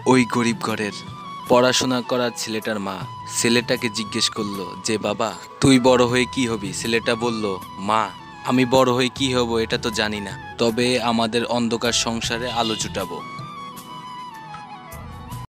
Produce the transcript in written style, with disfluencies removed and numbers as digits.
ওই গরিব ঘরের পড়াশোনা করা ছেলেটার মা ছেলেটাকে জিজ্ঞেস করলো যে বাবা তুই বড় হয়ে কি হবি। ছেলেটা বলল, মা আমি বড় হয়ে কি হব এটা তো জানি না, তবে আমাদের অন্ধকার সংসারে আলো জুটাবো।